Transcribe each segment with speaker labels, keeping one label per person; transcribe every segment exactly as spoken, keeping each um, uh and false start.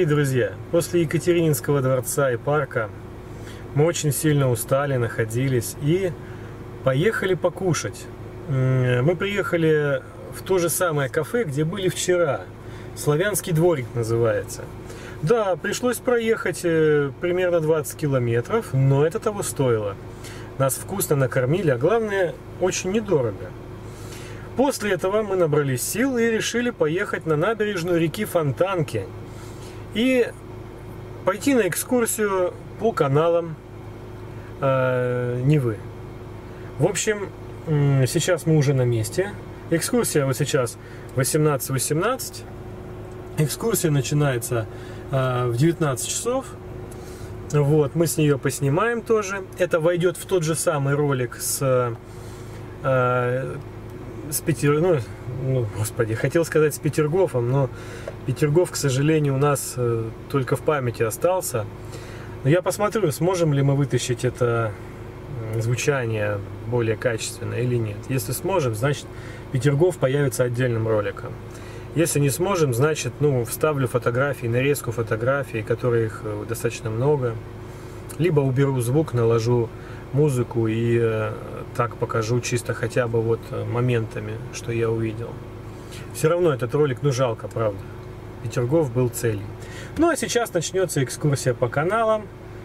Speaker 1: Дорогие друзья, после Екатерининского дворца и парка мы очень сильно устали, находились и поехали покушать. Мы приехали в то же самое кафе, где были вчера. Славянский дворик называется. Да, пришлось проехать примерно двадцать километров, но это того стоило. Нас вкусно накормили, а главное, очень недорого. После этого мы набрались сил и решили поехать на набережную реки Фонтанки и пойти на экскурсию по каналам э, Невы. В общем, сейчас мы уже на месте. Экскурсия вот сейчас восемнадцать восемнадцать. Экскурсия начинается э, в девятнадцать часов. Вот, мы с нее поснимаем тоже. Это войдет в тот же самый ролик с, э, с Петер... ну, ну, господи, хотел сказать с Петергофом, но Петергоф, к сожалению, у нас э, только в памяти остался. Но я посмотрю, сможем ли мы вытащить это звучание более качественное или нет. Если сможем, значит Петергоф появится отдельным роликом. Если не сможем, значит, ну, вставлю фотографии, нарезку фотографий, которых достаточно много. Либо уберу звук, наложу музыку и э, так покажу чисто хотя бы вот моментами, что я увидел. Все равно этот ролик, ну, жалко, правда. Петергоф был целью. Ну, а сейчас начнется экскурсия по каналам,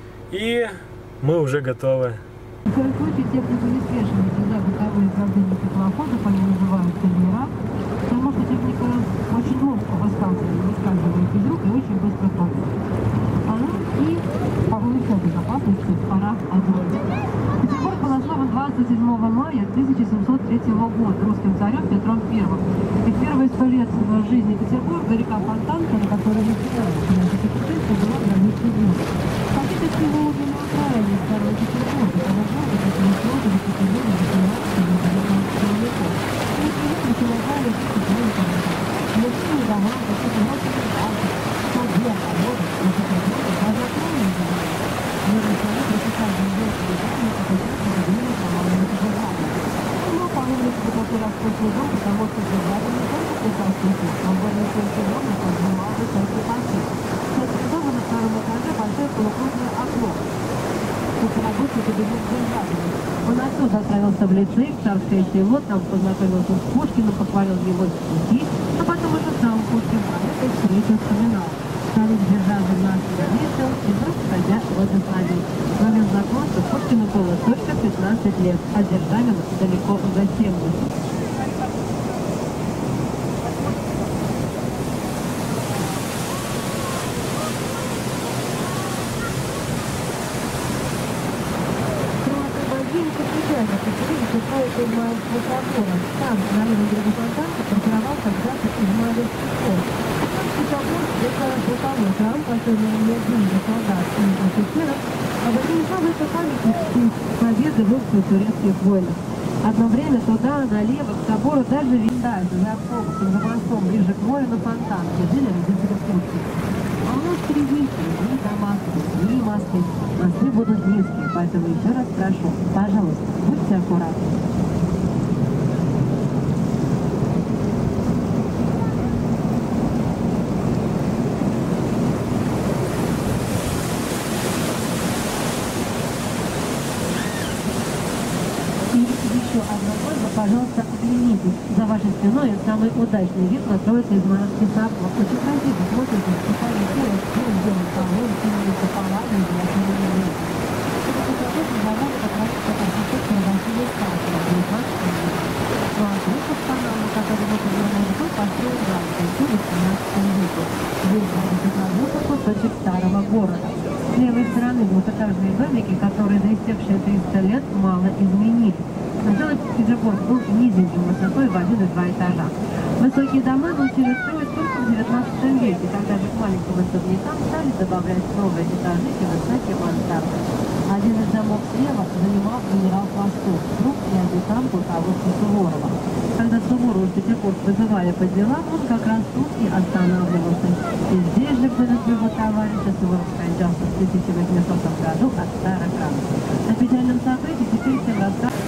Speaker 1: и мы уже готовы.
Speaker 2: В коем случае те, кто были свешены за бытовые проблемы теплоходов, они называются лира, потому что техника очень ловко выскальзывает из рук и очень быстро тонет. Она и повышает безопасность в парах один. Петербург был основан двадцать седьмого мая тысяча семьсот третьего года русским царем Петром Первым. И в первые сто лет жизни Петербурга река Фонтанка, на которой мы начинаем путешествие, была граничной морем. Фактически мы уже на окраине старого Петербурга, того города, который сложен в Петербурге восемнадцатого-девятнадцатого веков. Мы приехали к Лугану, к Петербургу, большие дома, какие-то ночные базы, сады, огороды, на Петербурге, даже огромные дома. Мы начали пресекать землю дома, как и часто говорили командами Петербурга. Но по улице такой роскошный дом, потому что Петербург не только прекрасный дом, он более только дом, но поднимал высокий пакет. Кстати, дома на втором этаже большое полукруглое окно. Тут рабочий кабинет Державина. Он отсюда отправился в лицей, в Царское село, там познакомился с Пушкиным, похвалил его стихи, а потом уже сам Пушкин про эту встречу вспоминал. Старик Державин нас встретил, и вдруг ходя благословил. В момент знакомства Пушкину было только пятнадцать лет, а Державину далеко за семьдесят. Там, на левом берегу Фонтанки, парковал когда-то Измайловский флот. Петербург – это полковой храм, который необъявлен солдат и офицеров, обозначал это памятник победы в русских турецких войнах. Одно время туда, налево, к собору, даже видать, за автобусом, за мостом, ближе к морю, на Фонтанке, жили родители Пушкина. А у нас впереди ни дома, ни мосты. Мосты будут низкие, поэтому еще раз прошу, пожалуйста, будьте аккуратны. Пожалуйста, оглянитесь. За вашей спиной самый удачный вид на Троице Измайловский собор. Очень красиво смотрите, специально делают, что сделан полой, символика палаты, и для это путешествие завод как раз как архитектор Василий Сталкин, девятнадцатого века. Ну а выход в канал, на который мы повернули, был построен Ганкой в восемнадцатом веке. Здесь будет разрушен кусочек старого города. С левой стороны двухэтажные домики, которые за истекшие триста лет мало изменились. Сначала Петербург был низеньким высотой в один и два этажа. Высокие дома научились строить только в девятнадцатом веке, когда же к маленьким особнякам стали добавлять новые этажи и высокие мансарды. Один из домов слева занимал генерал Хвостов, друг и адъютант полководца Суворова. Когда Суворова в Петербург вызывали по делам, он как раз тут и останавливался. И здесь же, где своего товарища, Суворов скончался в тысяча восьмисотом году от старых ран. О печальном событии теперь всем рассказывают.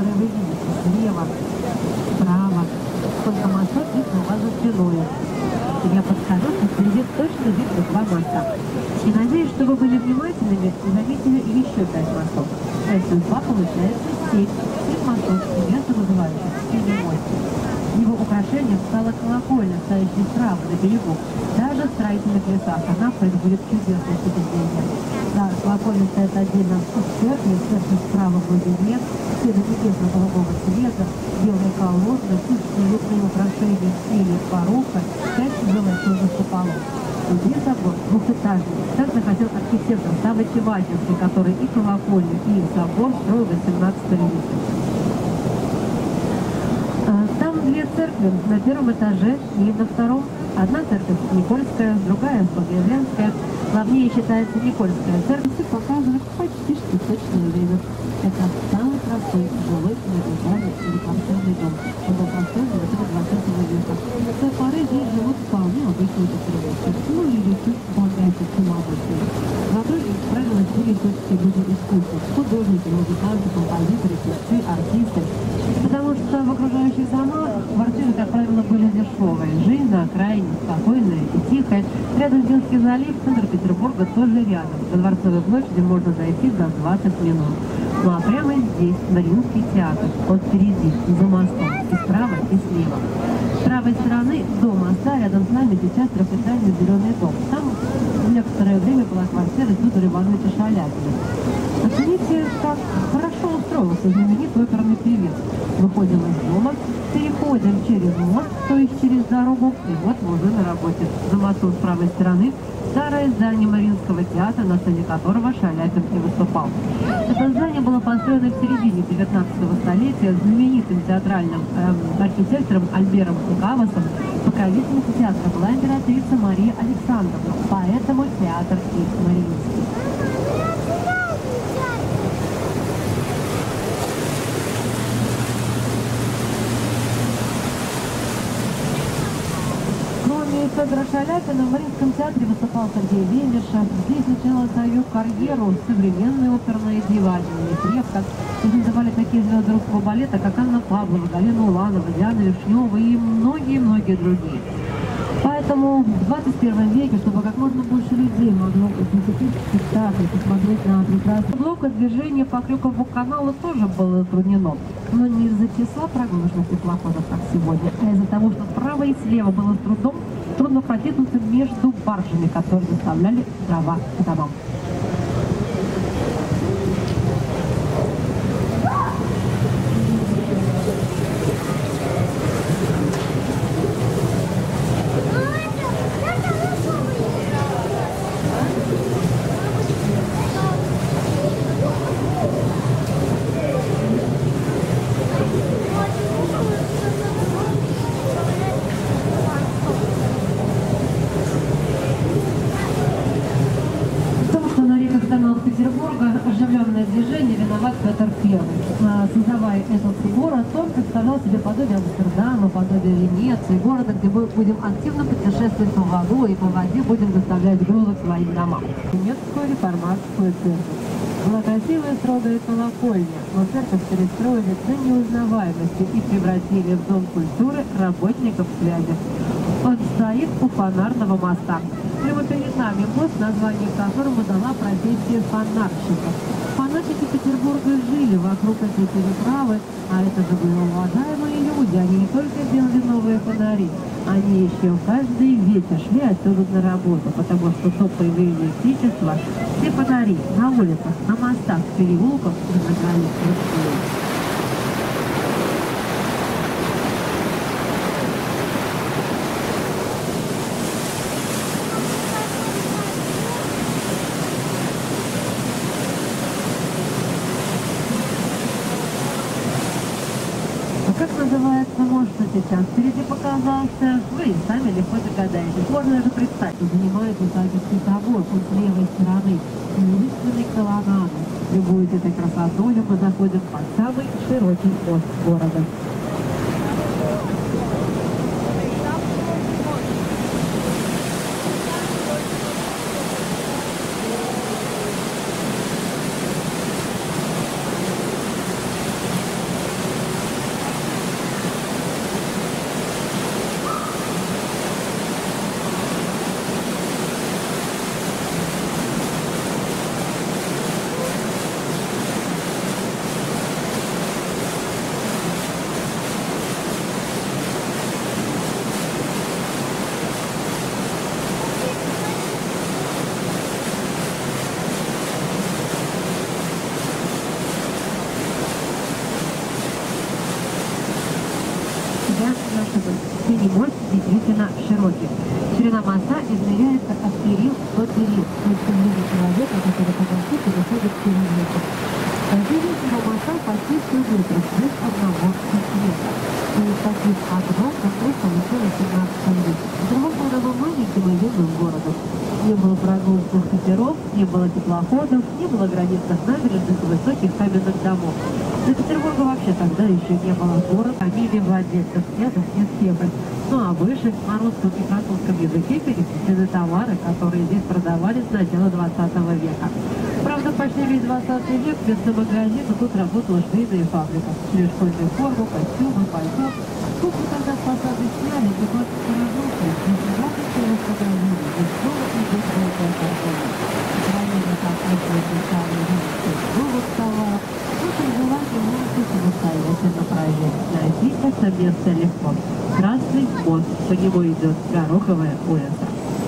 Speaker 2: которые вы видите слева, справа, сколько мостов видно у вас за спиной. Я подскажу, что впереди точно видно два моста. И надеюсь, что вы были внимательными и заметили еще пять мостов. А если два, получается семь. Семь мостов, и место называется Синий мост. Его украшением стала колокольня, стоящая справа на берегу. Даже в строительных лесах она производит чудесное впечатление. Да, колокольня стоит отдельно от церкви, церковь справа вроде нет, стены небесно-голубого цвета, белые колонны, пышные летные украшения в стиле барокко, пять золотых куполов. Внутри собор двухэтажный. Так захотел архитектор Савва Чеватинский, который и колокольню, и собор строил в восемнадцатом веке. Там две церкви на первом этаже и на втором. Одна церковь Никольская, другая Богоявленская. Главнее считается Никольская церковь. И показывает почти что точное время. Это самый простой жилой многоэтажный или квартирный дом. Он был построен в начале двадцатого века. С той поры здесь живут вполне обычные пациенты. Ну или чуть более обычные. Вокруг, как правило, жили все-таки люди искусства. Художники, музыканты, композиторы, певцы, артисты. Потому что в окружающих домах квартиры, как правило, были дешевые. Жизнь на окраине спокойная и тихая. Рядом Финский залив, центр Петербурга тоже рядом. До Дворцовой площади можно дойти за двадцать минут. Ну а прямо здесь Мариинский театр. Вот впереди, за мостом, и справа, и слева. С правой стороны до моста рядом с нами сейчас трехэтажный зеленый дом. Там некоторое время была квартира Федора Ивановича Шаляпина. Оцените, как хорошо устроился знаменитый оперный певец. Выходим из дома, переходим через мост, то есть через дорогу, и вот мы уже на работе. За мостом с правой стороны старое здание Мариинского театра, на сцене которого Шаляпин и выступал. Это здание было построено в середине девятнадцатого столетия знаменитым театральным эм, архитектором Альбером Кавасом. Покровительницей театра была императрица Мария Александровна, поэтому театр и Мариинский. Федора Шаляпина в Мариинском театре выступал Сергей Лемешев. Здесь начала свою карьеру современная оперная дива Ефревка. Здесь называли такие звезды русского балета, как Анна Павлова, Галина Уланова, Диана Вишнева и многие-многие другие. Поэтому в двадцать первом веке, чтобы как можно больше людей могло посетить спектакль, посмотреть на прекрасный блок, движение по Крюкову каналу тоже было затруднено. Но не из-за числа прогруженных теплоходов, как сегодня, а из-за того, что справа и слева было с трудом трудно протиснуться между баржами, которые доставляли дрова к домам. Петербурга оживленное движение виноват Петр Первый. Создавая этот город, он представлял себе подобие Амстердама, подобие Венеции, города, где мы будем активно путешествовать по воду и по воде будем доставлять грузы к своим домам. Немецкую реформатскую церковь. Была красивая строгая колокольня, но церковь перестроили до неузнаваемости и превратили в дом культуры работников связи. Он стоит у фонарного моста. Прямо перед нами мост, название которому дала профессия фонарщиков. Фанатики Петербурга жили вокруг этой переправы, а это же были уважаемые люди. Они не только делали новые фонари, они еще каждый вечер шли отсюда на работу, потому что до появления электричества все фонари на улицах, на мостах, в переулках зажигались вручную. Как называется мост сейчас? Впереди показался, вы и сами легко догадаетесь. Можно даже представить, что занимает Исаакиевский собор от левой стороны. Величественной колоннады. Любуясь этой красотой, мы заходим под самый широкий мост города. зря не ошиблись. Синий мост действительно широкий. Ширина моста измеряется от перил до перил. То есть длина человека, который по мосту переходит через реку. Длина всего моста почти сто метров, без одного сантиметра. То есть таких окном, который получилось семнадцать метров. С другой стороны, был маленьким и юным городом. Не было прогулочных катеров, не было теплоходов, не было гранитных набережных и высоких каменных домов. Для Петербурга вообще тогда еще не было города, фамилии владельцев, нет, нет степень. Ну а выше на русском и французском языке перечислены товары, которые здесь продавались с начала двадцатого века. Правда, почти весь двадцатый век вместо магазина тут работала швейная фабрика. Шили школьную форму, костюмы, пальто. Кухню тогда с фасада сняли, и двадцать разрушили. Здесь двадцать целых магазинов, здесь снова и здесь великая торговля. Сохранение соответствует социальной жизни, новых товаров. Ну, при желании можете самостоятельно проверить. Найти это место легко. Красный мост, по нему идет Гороховая улица.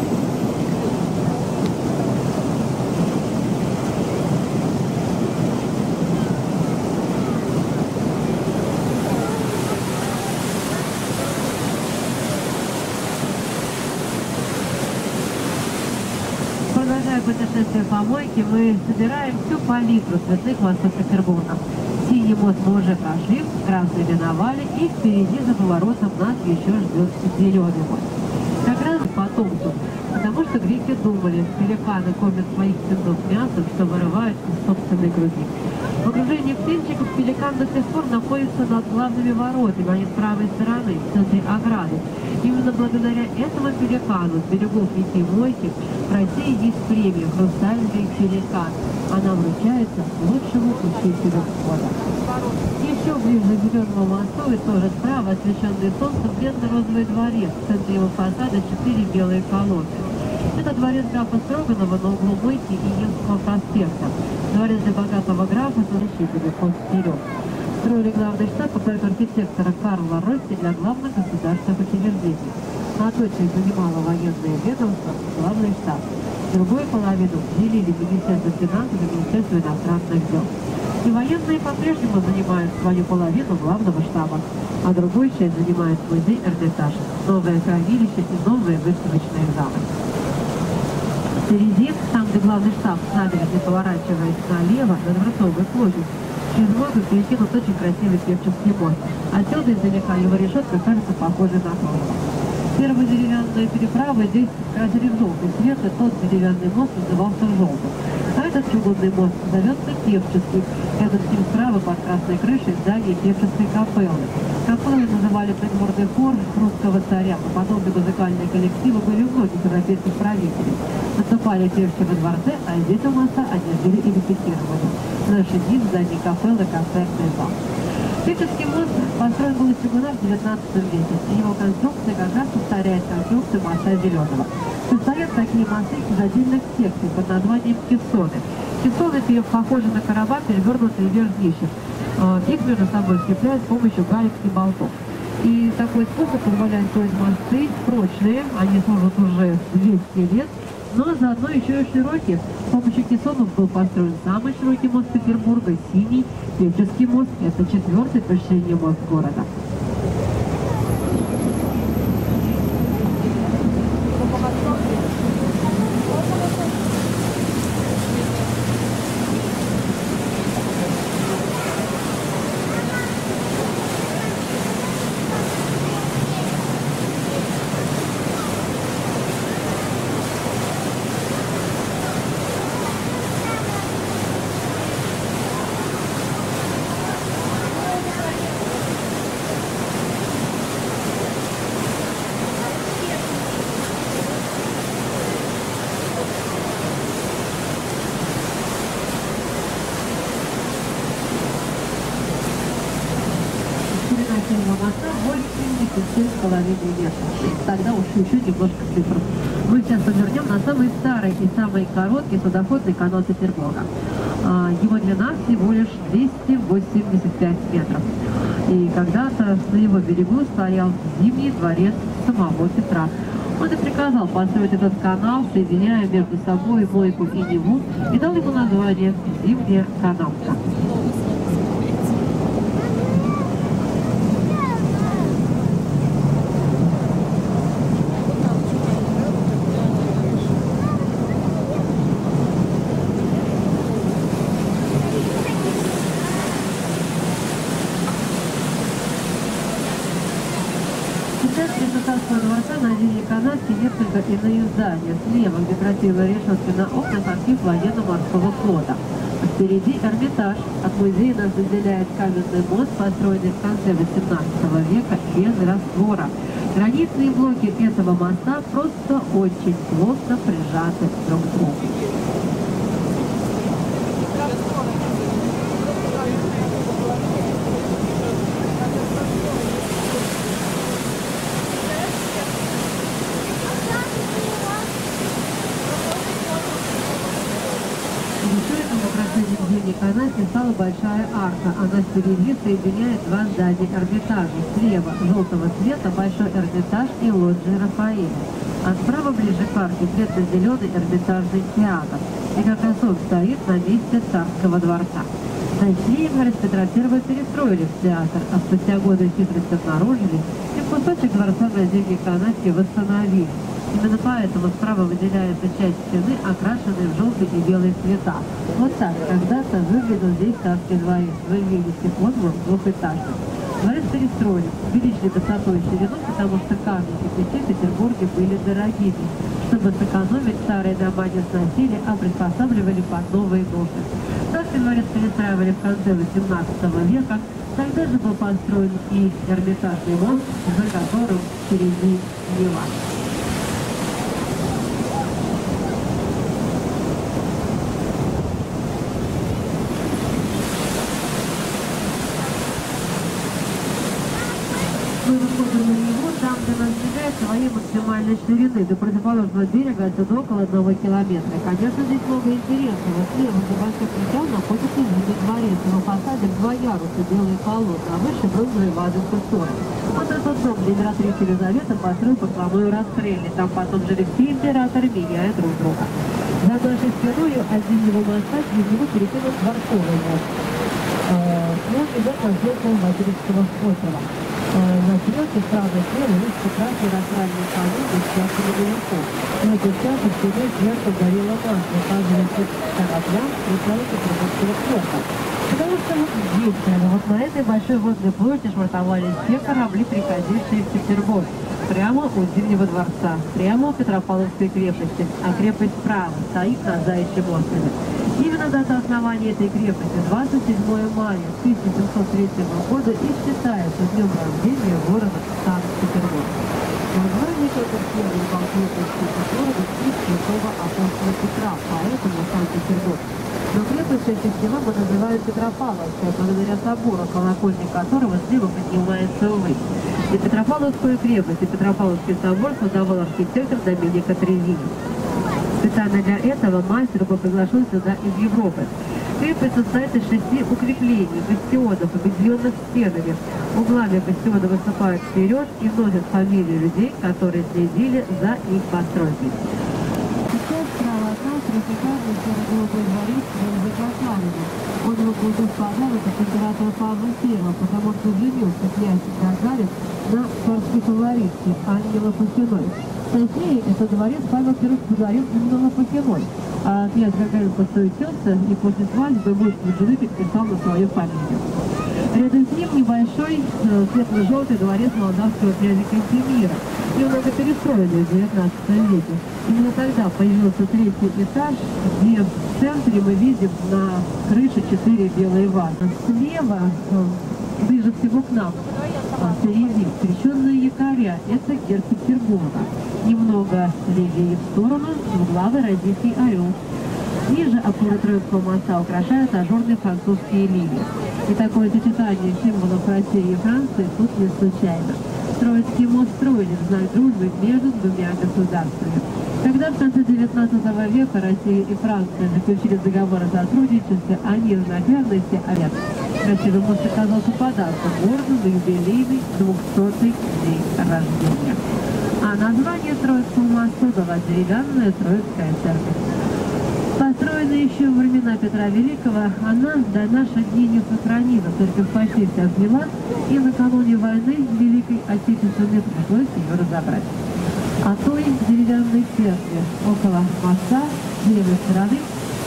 Speaker 2: Продолжая путешествие по Мойке, мы собираем всю палитру цветных мостов Петербурга. Синий мост мы уже прошли, красный миновали, и впереди за поворотом нас еще ждет зеленый мост. Как раз потомство, потому что греки думали, пеликаны кормят своих птенцов мясом, что вырывают из собственной груди. В окружении птенчиков пеликан до сих пор находится над главными воротами, а не с правой стороны, в центре ограды. Именно благодаря этому пеликану с берегов реки Мойки в России есть премия «Хрустальный пеликан». Она вручается лучшему учителю года. Еще ближе к Зеленому мосту и тоже справа, освещенный солнцем, бледно-розовый дворец. В центре его фасада четыре белые колонны. Это дворец графа Строганова на углу Мойки и Невского проспекта. Дворец для богатого графа с защитой вперед. Строили главный штаб по проекту архитектора Карла Росси для главных государственных учреждений. На той части занимало военное ведомство, главный штаб. Другую половину делили Министерство финансов и Министерство иностранных дел. И военные по-прежнему занимают свою половину главного штаба, а другую часть занимает музей Эрмитаж, новое хранилище и новые выставочные залы. Впереди, там, где главный штаб с набережной поворачивает налево, на Дворцовую площадь, через Волгу перекинут очень красивый Керченский мост. Отсюда издалека его решетка кажется похожей на крыло. Первая деревянная переправа здесь красили в желтый цвет, и тот деревянный мост назывался желтым. А этот чугунный мост зовется Керченский. Рядом с ним справа под красной крышей здание Керченской капеллы. Капеллы называли придворный хор русского царя, а подобные музыкальные коллективы были у многих европейских правителей. Наступали прежде во дворце, а здесь у моста они жили и репетировали. В наши дни в здании капеллы концертный зал. Керченский мост построен был из чугуна в девятнадцатом веке, и его конструкция как раз повторяет конструкцию моста Зеленого. Состоят такие мосты из отдельных секций под названием кессоны. Кессоны похожи на короба, перевернутые вверх днищем. Их между собой скрепляют с помощью гаек и болтов. И такой способ позволяет строить мосты прочные, они служат уже двести лет, но заодно еще и широкие. С помощью кессонов был построен самый широкий мост Петербурга, Синий, Керченский мост. Это четвертый по ширине мост города. моста больше семь с половиной метров. Тогда уж еще немножко цифр. Мы сейчас повернем на самый старый и самый короткий судоходный канал Петербурга. Его длина всего лишь двести восемьдесят пять метров. И когда-то на его берегу стоял Зимний дворец самого Петра. Он и приказал построить этот канал, соединяя между собой Мойку и Неву, и дал ему название Зимняя канавка. центре Сусанского дворца на Зимней канавке несколько иные здания. Слева, где красивые решетки на окнах, архив военно-морского флота. Впереди Эрмитаж. От музея нас отделяет каменный мост, построенный в конце восемнадцатого века без раствора. Гранитные блоки этого моста просто очень плотно прижаты друг к другу. Канате стала большая арка. Она впереди соединяет два здания Эрмитажа. Слева желтого цвета большой Эрмитаж и лоджия Рафаэля. А справа ближе к арке светло-зеленый Эрмитажный театр. И как раз он стоит на месте Царского дворца. Точнее, говорит, Петра Первого перестроили в театр, а спустя годы хитрость обнаружили, и кусочек дворца на Зимней канавке восстановили. Именно поэтому справа выделяется часть стены, окрашенной в желтый и белый цвета. Вот так когда-то выглядел здесь Царский дворец. Вы видите, он был двухэтажный. Дворец перестроили, увеличили высоту и ширину, потому что камни и кирпичи в Петербурге были дорогими. Чтобы сэкономить, старые дома не сносили, а приспосабливали под новые нужды. Царский дворец перестраивали в конце восемнадцатого века. Тогда же был построен и Эрмитажный мост, за которым впереди Нева. Мы выходим на него, там, где нас достигает своей максимальной ширины. До противоположного берега отсюда около одного километра. Конечно, здесь много интересного. Слева за большим ключом находится Зимний дворец. На фасаде два яруса, белые полотна, а выше бронзовые вазы культуры. Вот этот дом, где императрица Елизавета построил покровную расстрелье. Там потом жили все императоры, меняя друг друга. За нашей спиной от Зимнего моста через него перекинут Дворцовый мост. Он идет по свету Васильевского острова. На стрелке справа и слева есть прекрасные растральные колонны с яркими наверху. На этот час в стене сверху горело масло, указывается кораблям и плавать Петербургского флота. Потому что вот здесь, вот на этой большой водной площади швартовались все корабли, приходившие в Петербург. Прямо у Зимнего дворца, прямо у Петропавловской крепости, а крепость справа стоит на Заячьем острове. Именно дата основания этой крепости двадцать седьмое мая тысяча семьсот третьего года и считается днем рождения города Санкт-Петербург. Название этой первой крепости города в честь святого апостола Петра, поэтому Санкт-Петербург. Но крепость чаще всего мы называем Петропавловской, благодаря собору, колокольник которого слева поднимается ввысь. И Петропавловскую крепость, и Петропавловский собор создавал архитектор Доминик Тревини. Специально для этого мастер был приглашен сюда из Европы. Крепость состоит из шести укреплений, бастионов, объединенных стенами. Углами бастиона выступают вперед и носят фамилии людей, которые следили за их постройкой. Сейчас справа от нас шикарный серо-голубой дворец Великославина. Он его был в подарок от императора Павла Первого, потому что женился князь Гагарин на царской фаворитке Анне Лопухиной. Точнее, этот дворец Павел Первый подарил именно Лопухиной. А князь Гагарин подсуетился и после свадьбы муж жены подписал на свою фамилию. Рядом с ним небольшой э, светло-желтый дворец молдавского князя Кантемира. Его много перестроили в девятнадцатом веке. Именно тогда появился третий этаж, где в центре мы видим на крыше четыре белые вазы. Слева, э, ближе всего к нам, впереди скрещенные якоря. Это герб Петербурга. Немного левее в сторону двуглавый российский орел. Ниже опоры Троицкого моста украшают ажурные французские линии. И такое сочетание символов России и Франции тут не случайно. Троицкий мост строили в знак дружбы между двумя государствами. Когда в конце девятнадцатого века Россия и Франция заключили договор о сотрудничестве, они в знак верности обед. Красивый мост оказался подарком городу на юбилейный двухсотый день рождения. А название Троицкого моста дала деревянная Троицкая церковь. Построенная еще во времена Петра Великого, она до наших дней не сохранила, церковь почти вся сгнила, и накануне войны Великой Отечественной пришлось ее разобрать. А той деревянной церкви около моста с левой стороны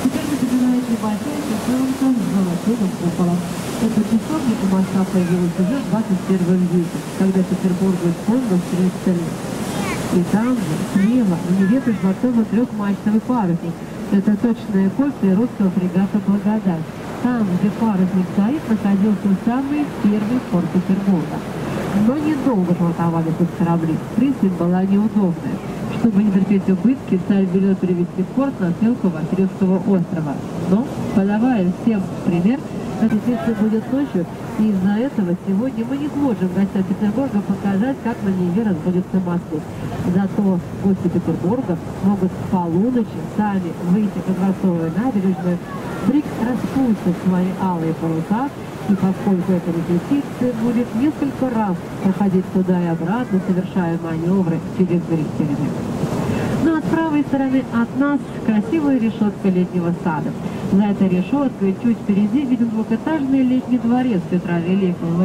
Speaker 2: Теперь мы добираем небольшая часовенка с золотым куполом. Эта часовня у моста появилась уже в двадцать первом веке, когда Петербург использовал три столицы. И там же, слева, в Неве изготовлен трехмачтовый парусник. Это точная копия русского фрегата «Благодать». Там, где парусник стоит, находился самый первый порт Петербурга. Но недолго швартовались тут корабли. Пристань была неудобная. Чтобы не терпеть убытки, царь велел перевести порт на стрелку Васильевского острова. Но, подавая всем пример, это действие будет ночью, и из-за этого сегодня мы не сможем гостям Петербурга показать, как на Неве разводятся мосты. Зато гости Петербурга могут к полуночи сами выйти на Дворцовую набережную, Брик распустит свои алые паруса, и поскольку это репетиция, будет несколько раз проходить туда и обратно, совершая маневры через зрителями. Ну а с правой стороны от нас красивая решетка летнего сада. За этой решеткой чуть впереди виден двухэтажный летний дворец Петра Великого.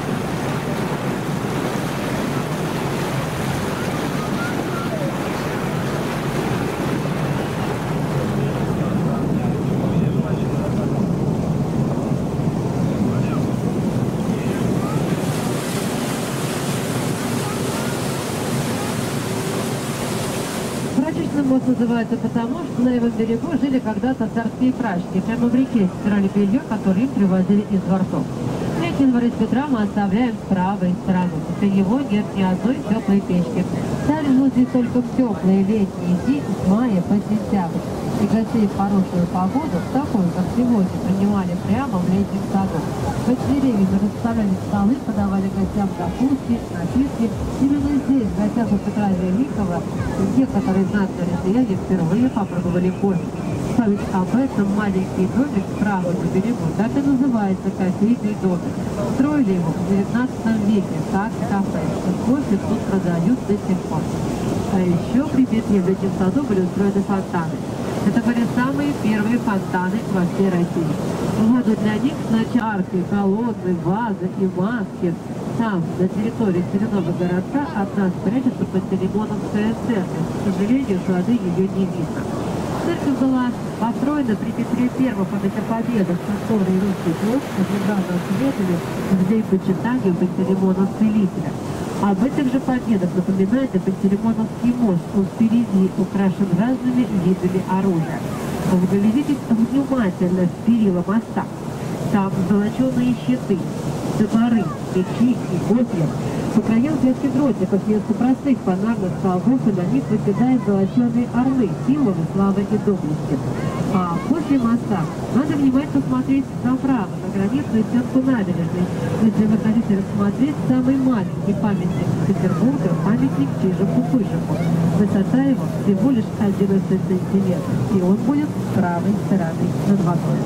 Speaker 2: Мост называется потому, что на его берегу жили когда-то царские прачки. Прямо в реке стирали белье, которое им привозили из дворцов. Летний дворец Петра мы оставляем с правой стороны. После него нет ни одной теплой печки. Царь жил здесь только в теплые летние дни с мая по сентябрь. И гостей в хорошую погоду, такую, как сегодня, принимали прямо в летнем саду. Под деревьями расставляли столы, подавали гостям закуски, напитки. Именно здесь, в гостях у Петра Великого, некоторые знатные россияне впервые попробовали кофе. Память об этом маленький домик справа на берегу так и называется кофейный домик. Строили его в девятнадцатом веке, как кафе, и кофе тут продают до сих пор. А еще при Петре в этом саду были устроены фонтаны. Это были самые первые фонтаны во всей России. Воду для них сначала арки, колонны, вазы и маски. Там, на территории соляного городка, от нас прячется Пантелеймоновская церковь. К сожалению, с воды ее не видно. Церковь была построена при Петре Первом по Петре Победы в шестой русский площадь, оживленно осветили в день почитания Пантелеймона-Целителя. Об этих же победах напоминает и Пантелеймоновский мост. Он впереди украшен разными видами оружия. Вглядитесь внимательно в перила моста. Там золоченые щиты, топоры, мечи и копья. По краям клетки дротиков вместо простых фонарных столбов, и на них выседают золоченые орлы, символы славы и доблести. А после моста надо внимательно смотреть направо, на гранитную стенку набережной, если вы хотите рассмотреть самый маленький памятник Петербурга, памятник Чижику-Пыжику. Высота его всего лишь одиннадцать сантиметров, и он будет с правой стороны над водой.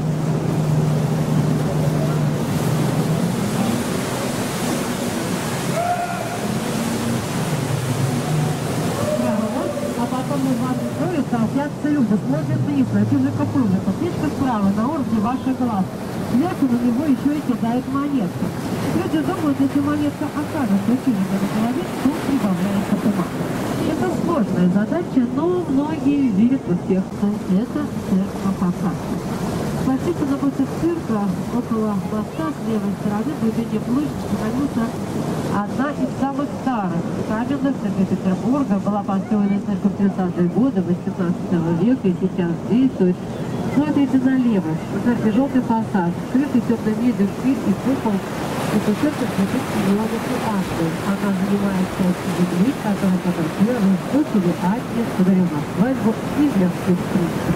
Speaker 2: Толпятся люди, смотрят вниз, на Чижика-Пыжика. Птичка справа, на уровне ваших глаз. Сверху на него еще и кидают монетку. Люди думают, если монетка окажется у Чижика на голове, то прибавляется туман. Это сложная задача, но многие верят в успех. Это церковь Посадки. Почти напротив цирка, около моста с левой стороны, в глубине площади находится одна из самых старых каменных церквей Петербурга. Была построена только в тридцатые годы восемнадцатого века и сейчас действует. Смотрите налево, у церкви желтый фасад, скрытый темной медью шпиль и купол. Эта церковь лежит в Миллионовской Англии. Она занимает часть земли, которая потерпела в способе Англии, подарил на свадьбу и Венских принцев.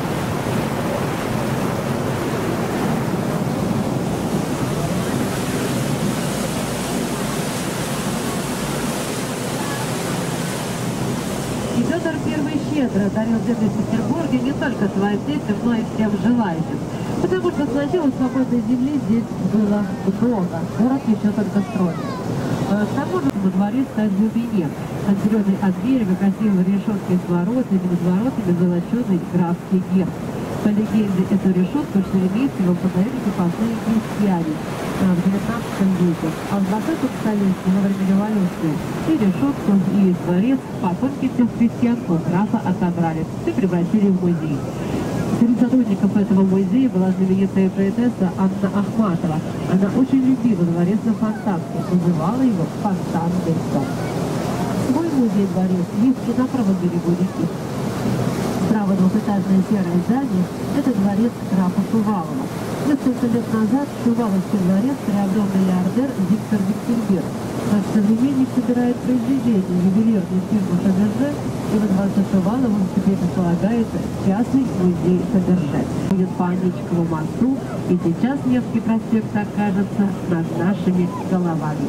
Speaker 2: Петр Первый щедро дарил землю в Петербурге не только своим детям, но и всем желающим. Потому что сначала свободной земли здесь было много, город еще только строили. К тому же во дворе стоит в глубине, отделенный от берега красивой решеткой с воротами, над воротами золоченый графский герб. По легенде, эту решетку Шереметьево подарили крепостные крестьяне в девятнадцатом веке, а в двадцатом столетии во время революции и решетку, и дворец потомки тех крестьян у графа отобрали и превратили в музей. Среди сотрудников этого музея была знаменитая поэтесса Анна Ахматова. Она очень любила дворец на Фонтанке, называла его «Фонтанный дом». Свой музей-дворец есть и на правом берегу реки. Справа двухэтажное серое здание – это дворец графа Шувалова. Несколько лет назад в Шуваловский дворец приобрел миллиардер Виктор Виктельберг. Наш современник собирает произведения ювелирной фирмы Фаберже, и во дворце Шувалова теперь располагается частный музей Фаберже. Будет по Аничкову мосту, и сейчас Невский проспект окажется над нашими головами.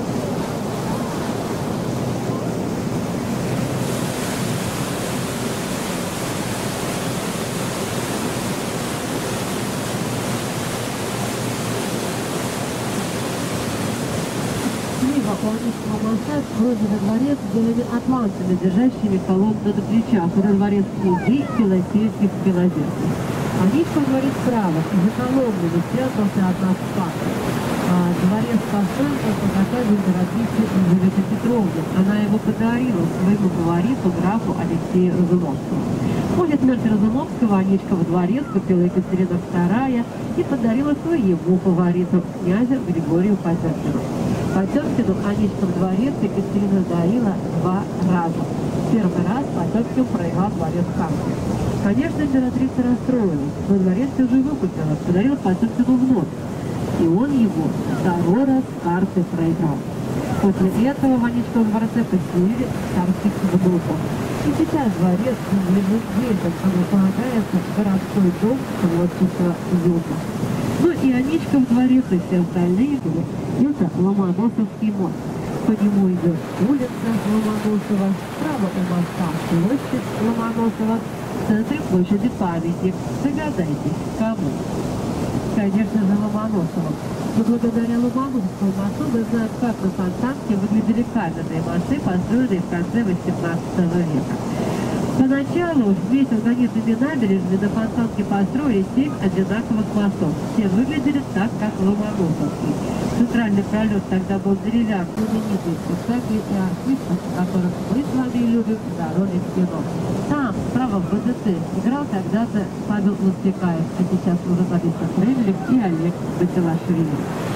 Speaker 2: Полничного моста вроде во дворец сделаны атлантами, держащими колонн на плечах. Это дворец князей Филофеевских Филадельфий. Аничков дворец справа, и за колоннами спрятался от нас спас. А дворец построен по заказу императрицы Елизаветы Петровны. Она его подарила своему фавориту, графу Алексею Разумовскому. После смерти Разумовского Аничков дворец купила Екатерина вторая и подарила своему фавориту, князю Григорию Потемкину. Потемкину Аничков дворец Екатерина дарила два раза. Первый раз Потемкин проиграл дворец карты. Конечно, императрица расстроилась, но дворец все же выкупила, подарила Потемкину вновь. И он его второй раз карты проиграл. После этого в Аничковом дворце поселили царских внуков. И сейчас дворец принадлежит детям, а располагается городской дом творчества Юга. Ну и Аничков дворец, и все остальные, это Ломоносовский мост. По нему идет улица Ломоносова, справа у моста площадь Ломоносова, в центре площади памятник. Догадайтесь, кому? Конечно же, Ломоносовым. Но благодаря Ломоносовскому мосту мы знаем, как на Фонтанке выглядели каменные мосты, построенные в конце восемнадцатого века. Поначалу вместе с гранитными набережными на Фонтанке построили семь одинаковых мостов. Все выглядели так, как Ломоносовский. Центральный пролет тогда был деревянный, знаменитый спектакль и артистов, которых мы с вами любим в дороге в кино. Там, справа в ВДТ, играл когда-то Павел Ластыкаев, а сейчас уже Борис Фреймлих и Олег Батилашвили.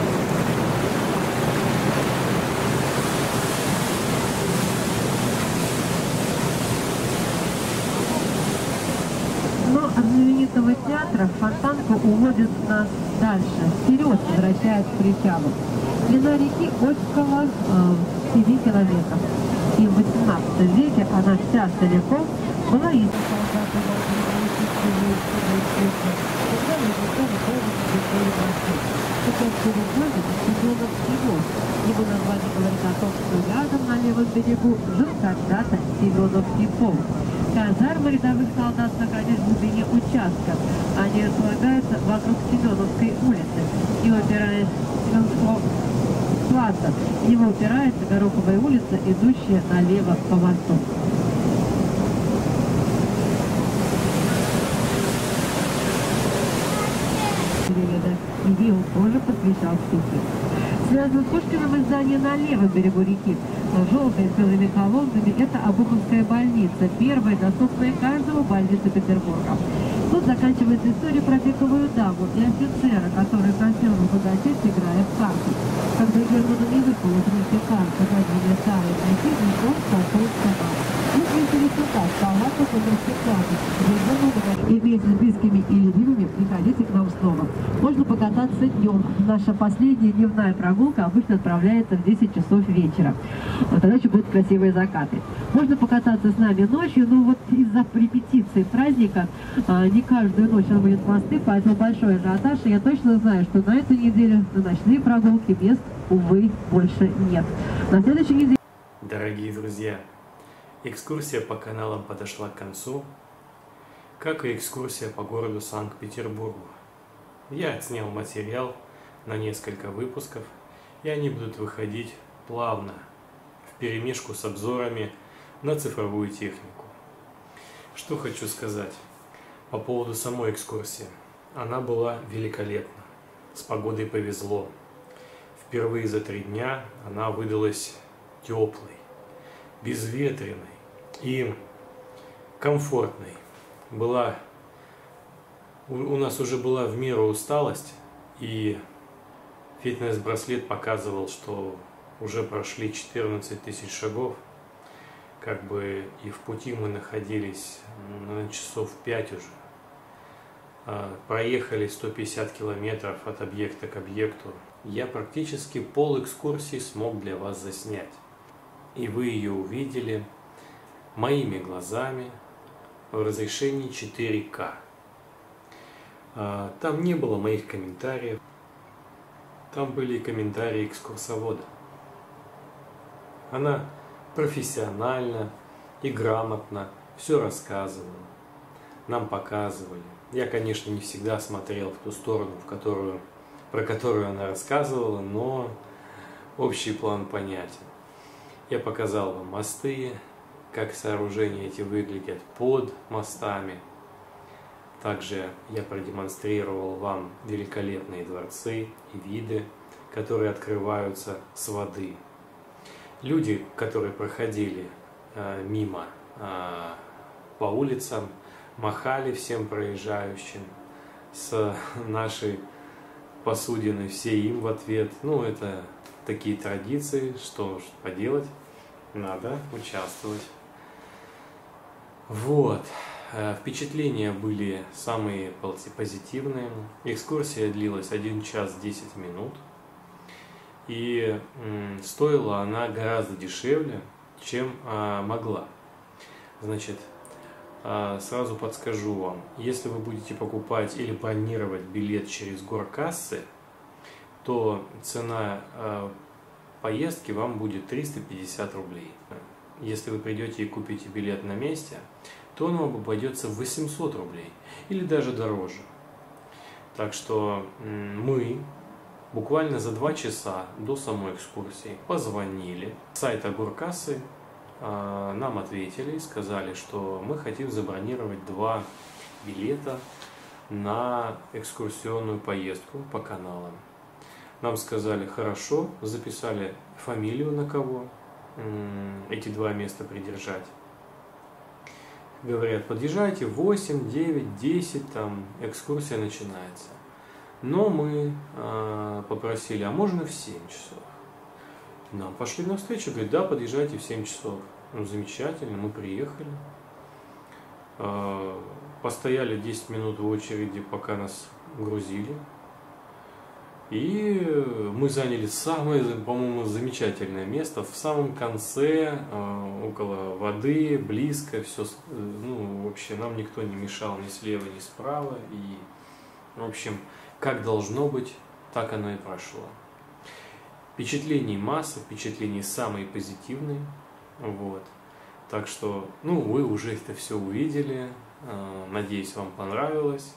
Speaker 2: От знаменитого театра Фонтанка уводит нас дальше, вперед, возвращаясь к причалу. Длина реки около э, семи километров. И в восемнадцатом веке она вся целиком была из Его название говорит о том, что рядом на левом берегу жил когда-то Семеновский полк. Казармы рядовых солдат находились в глубине участка. Они располагаются вокруг Семеновской улицы. И упираясь Семеновского плаца, в него упирается Гороховая улица, идущая налево по мосту. И ей он тоже посвящал стихи. Связано с Пушкиным издание на левом берегу реки. Желтые с белыми колоннами – это Обуховская больница, первая доступная каждому больница Петербурга. Тут заканчивается история про пиковую даму и офицера, который просил разбогатеть, играя в карты. Когда Герману не выпало третья карта, названная старой противник, он пошел в канал. Если интересует, палата по и вместе с близкими и любимыми приходите к нам снова. Можно покататься днем. Наша последняя дневная прогулка обычно отправляется в десять часов вечера. Вот тогда еще будут красивые закаты. Можно покататься с нами ночью, но вот из-за репетиции праздника а, не каждую ночь он будет мосты, поэтому большой ажиотаж. И я точно знаю, что на эту неделю на ночные прогулки мест, увы, больше нет. На следующей неделе...
Speaker 1: Дорогие друзья, экскурсия по каналам подошла к концу, как и экскурсия по городу Санкт-Петербургу. Я отснял материал на несколько выпусков, и они будут выходить плавно, вперемешку с обзорами на цифровую технику. Что хочу сказать по поводу самой экскурсии. Она была великолепна, с погодой повезло. Впервые за три дня она выдалась теплой, безветренной и комфортной. Была У, у нас уже была в меру усталость, и фитнес-браслет показывал, что уже прошли четырнадцать тысяч шагов. Как бы и в пути мы находились на часов пять уже. Проехали сто пятьдесят километров от объекта к объекту. Я практически пол экскурсии смог для вас заснять. И вы ее увидели моими глазами в разрешении четыре ка. Там не было моих комментариев. Там были комментарии экскурсовода. Она профессионально и грамотно все рассказывала. Нам показывали. Я, конечно, не всегда смотрел в ту сторону, в которую, про которую она рассказывала, но общий план понятен. Я показал вам мосты, как сооружения эти выглядят под мостами. Также я продемонстрировал вам великолепные дворцы и виды, которые открываются с воды. Люди, которые проходили э, мимо э, по улицам, махали всем проезжающим с нашей посудины, все им в ответ. Ну, это такие традиции, что ж поделать, надо участвовать. Вот. Впечатления были самые позитивные. Экскурсия длилась один час десять минут. И м, стоила она гораздо дешевле, чем а, могла. Значит, а, сразу подскажу вам, если вы будете покупать или бронировать билет через горкассы, то цена а, поездки вам будет триста пятьдесят рублей. Если вы придете и купите билет на месте, то он вам обойдется в восемьсот рублей или даже дороже. Так что м, мы буквально за два часа до самой экскурсии позвонили с сайта горкассы, э, нам ответили и сказали, что мы хотим забронировать два билета на экскурсионную поездку по каналам. Нам сказали хорошо, записали фамилию, на кого э, эти два места придержать. Говорят, подъезжайте в восемь, девять, десять, там экскурсия начинается. Но мы э, попросили, а можно в семь часов? Нам пошли навстречу, говорят, да, подъезжайте в семь часов. Ну, замечательно, мы приехали. Э, постояли десять минут в очереди, пока нас грузили. И мы заняли самое, по-моему, замечательное место в самом конце, э, около воды, близко, все, ну, вообще нам никто не мешал ни слева, ни справа. И, в общем, как должно быть, так оно и прошло. Впечатлений масса, впечатлений самые позитивные. Вот. Так что, ну, вы уже это все увидели. Надеюсь, вам понравилось.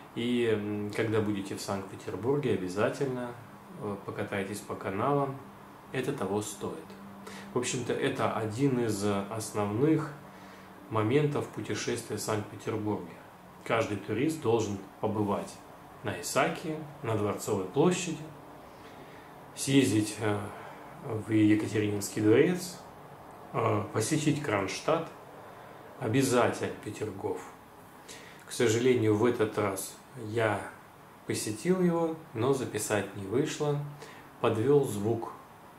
Speaker 1: И когда будете в Санкт-Петербурге, обязательно покатайтесь по каналам. Это того стоит. В общем-то, это один из основных моментов путешествия в Санкт-Петербурге. Каждый турист должен побывать на Исаакиеве, на Дворцовой площади, съездить в Екатерининский дворец, посетить Кронштадт, обязательно Петергоф. К сожалению, в этот раз я посетил его, но записать не вышло, подвел звук.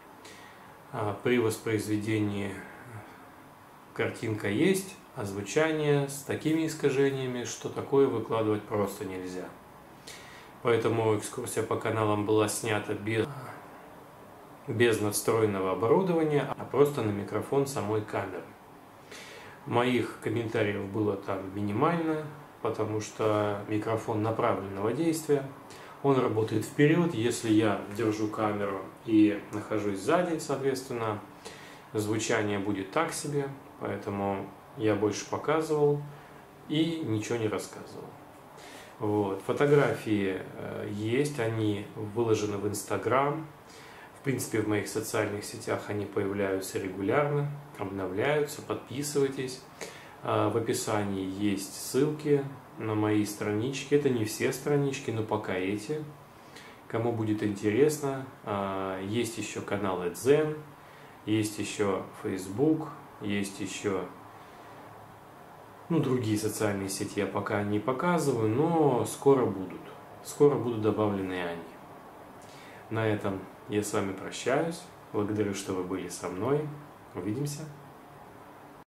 Speaker 1: При воспроизведении картинка есть, а звучание с такими искажениями, что такое выкладывать просто нельзя. Поэтому экскурсия по каналам была снята без, без надстроенного оборудования, а просто на микрофон самой камеры. Моих комментариев было там минимально, потому что микрофон направленного действия. Он работает вперед, если я держу камеру и нахожусь сзади, соответственно, звучание будет так себе, поэтому я больше показывал и ничего не рассказывал. Вот. Фотографии есть, они выложены в Инстаграм. В принципе, в моих социальных сетях они появляются регулярно, обновляются, подписывайтесь. В описании есть ссылки на мои странички. Это не все странички, но пока эти. Кому будет интересно, есть еще канал Эдзен, есть еще Facebook, есть еще Ну, другие социальные сети я пока не показываю, но скоро будут. Скоро будут добавлены и они. На этом я с вами прощаюсь. Благодарю, что вы были со мной. Увидимся.